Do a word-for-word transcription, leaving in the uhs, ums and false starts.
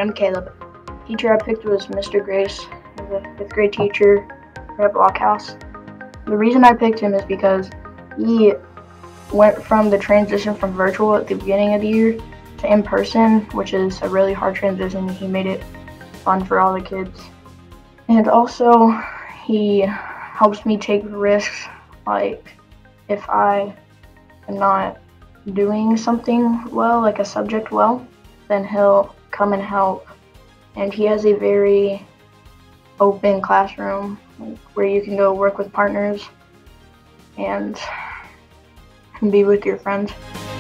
I'm Caleb. Teacher I picked was Mister Grace. He's a fifth grade teacher at Blockhouse. The reason I picked him is because he went from the transition from virtual at the beginning of the year to in person, which is a really hard transition. He made it fun for all the kids. And also, he helps me take risks, like if I am not doing something well, like a subject well, then he'll come and help. And he has a very open classroom where you can go work with partners and be with your friends.